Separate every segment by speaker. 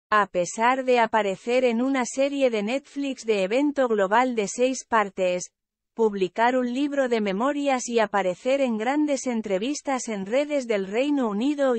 Speaker 1: A pesar de aparecer en una serie de Netflix de evento global de 6 partes, publicar un libro de memorias y aparecer en grandes entrevistas en redes del Reino Unido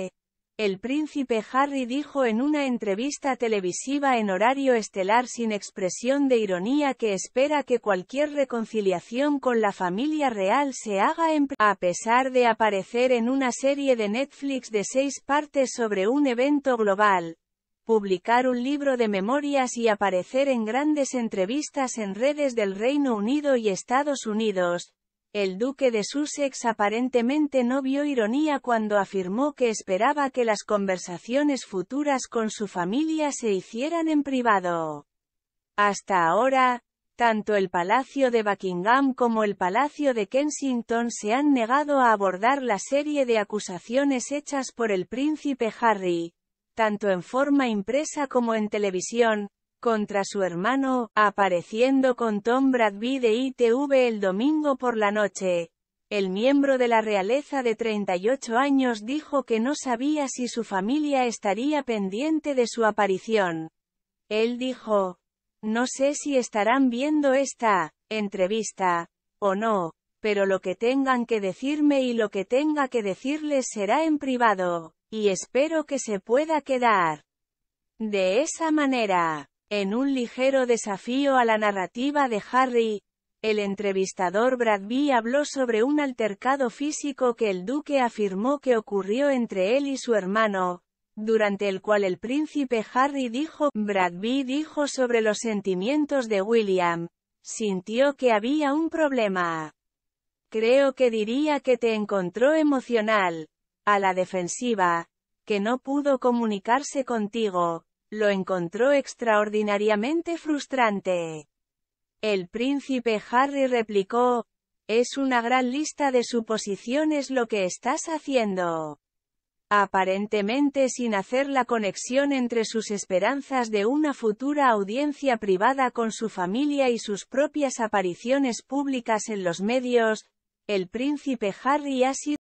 Speaker 1: el príncipe Harry dijo en una entrevista televisiva en horario estelar sin expresión de ironía que espera que cualquier reconciliación con la familia real se haga a pesar de aparecer en una serie de Netflix de 6 partes sobre un evento global, publicar un libro de memorias y aparecer en grandes entrevistas en redes del Reino Unido y Estados Unidos. El duque de Sussex aparentemente no vio ironía cuando afirmó que esperaba que las conversaciones futuras con su familia se hicieran en privado. Hasta ahora, tanto el Palacio de Buckingham como el Palacio de Kensington se han negado a abordar la serie de acusaciones hechas por el príncipe Harry, tanto en forma impresa como en televisión, contra su hermano, apareciendo con Tom Bradby de ITV el domingo por la noche. El miembro de la realeza de 38 años dijo que no sabía si su familia estaría pendiente de su aparición. Él dijo: "No sé si estarán viendo esta entrevista o no, pero lo que tengan que decirme y lo que tenga que decirles será en privado, y espero que se pueda quedar de esa manera". En un ligero desafío a la narrativa de Harry, el entrevistador Bradby habló sobre un altercado físico que el duque afirmó que ocurrió entre él y su hermano, durante el cual el príncipe Harry dijo: Bradby dijo sobre los sentimientos de William, sintió que había un problema. Creo que diría que te encontró emocional, a la defensiva, que no pudo comunicarse contigo. Lo encontró extraordinariamente frustrante. El príncipe Harry replicó: "Es una gran lista de suposiciones lo que estás haciendo". Aparentemente sin hacer la conexión entre sus esperanzas de una futura audiencia privada con su familia y sus propias apariciones públicas en los medios, el príncipe Harry ha sido